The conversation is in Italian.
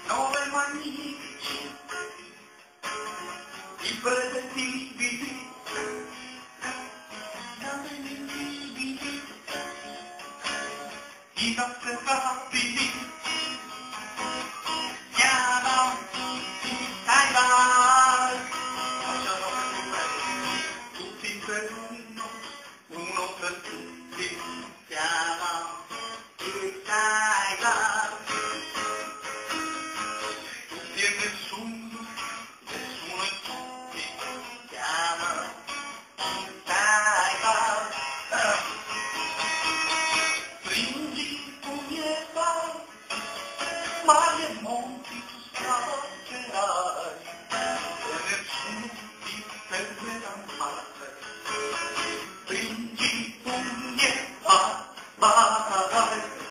9 magnifici, imprescindibili, inaccettabili, chiama ai bar, facciamo tutti per uno per tutti, chiama ai bar, tutti e nessuno, nessuno e tutti, chiama ai bar, stringi pugni e bar, mari e monti tu stai.